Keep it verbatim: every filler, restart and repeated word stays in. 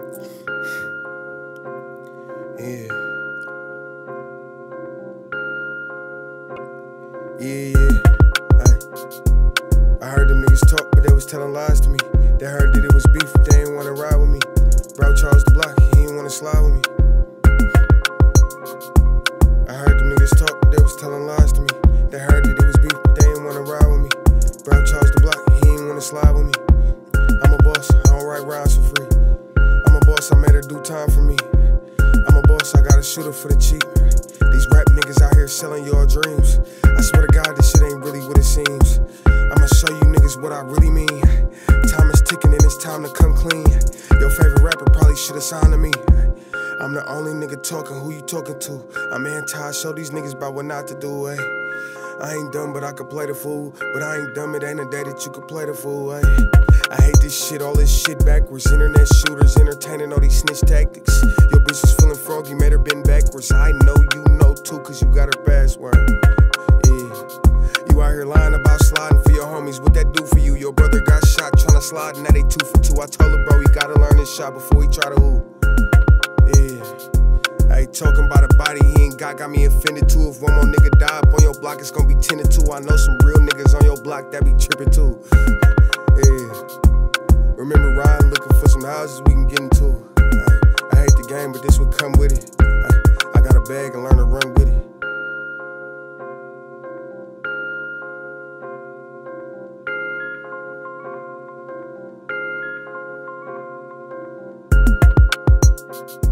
Yeah. Yeah, yeah. Ay. I heard them niggas talk, but they was telling lies to me. They heard that it was beef, but they ain't wanna ride with me. Bro Charles the block, he ain't wanna slide with me. I heard them niggas talk, but they was telling lies to me. They heard that it was beef, but they ain't wanna ride with me. Bro Charles the block, he ain't wanna slide with me. I'm a boss, I don't write rhymes for free. I'm a boss, I made her do time for me. I'm a boss, I got a shooter for the cheap. These rap niggas out here selling your dreams. I swear to God, this shit ain't really what it seems. I'ma show you niggas what I really mean. Time is ticking and it's time to come clean. Your favorite rapper probably should've signed to me. I'm the only nigga talking, who you talking to? I'm anti, show these niggas about what not to do, ayy. I ain't dumb, but I could play the fool. But I ain't dumb, it ain't a day that you could play the fool, ayy. I hate this shit, all this shit backwards. Internet shooters entertaining all these snitch tactics. Your bitch was feeling froggy, made her bend backwards. I know you know too, cause you got her password. Yeah. You out here lying about sliding for your homies. What that do for you? Your brother got shot trying to slide, and now they two for two. I told her, bro, he gotta learn his shot before he try to hoop. Yeah. I ain't talking about a body he ain't got, got me offended too. If one more nigga die up on your block, it's gonna be ten to two. I know some real niggas on your block that be tripping too. Yeah. Remember riding, looking for some houses we can get into. I, I hate the game, but this would come with it. I, I got a bag and learn to run with it.